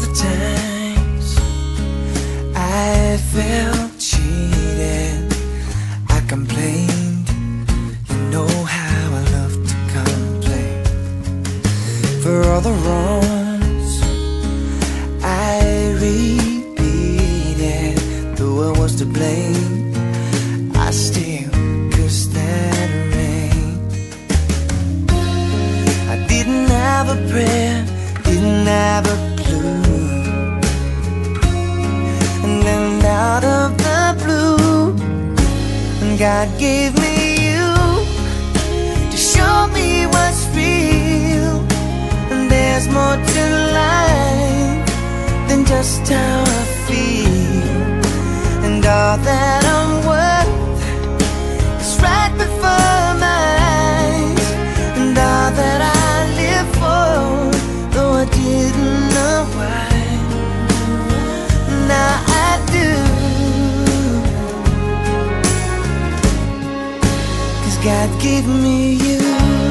times I felt cheated, I complained. You know how I love to complain. For all the wrongs I repeated, though I was to blame, I still cursed that rain. I didn't have a prayer, didn't have a clue, and then out of the blue, God gave me you to show me what's real. And there's more to life than just how I feel, and all that I'm worth is right before my eyes, and all that I live for, though I didn't know why, now I do. 'Cause God gave me you.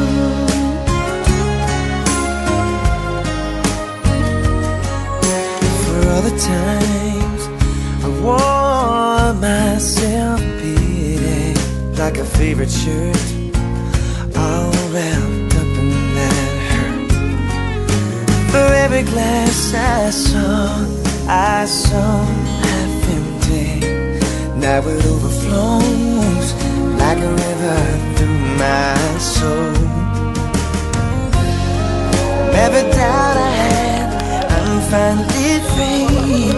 For all the times I wore myself beating like a favorite shirt, all wrapped up in that hurt. For every glass I saw half empty, now it overflows like a river through my soul. Every doubt I had, I'm finally free,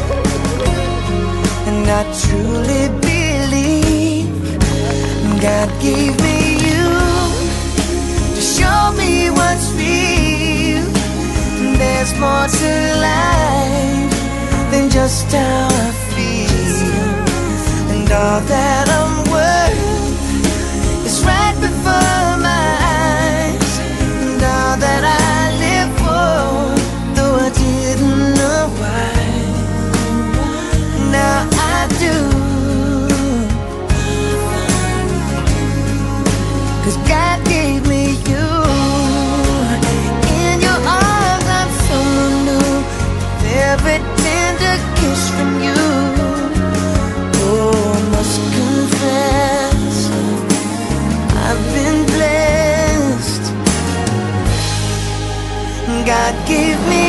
and I truly believe God gave me you to show me what's real. There's more to life than just how I feel, and all that I'm worth is right before my eyes, and all that I live for, though I didn't know why, now I do. 'Cause God gave me you. In your arms I'm someone new, every tender kiss from you. Oh, I must confess, I've been blessed. God gave me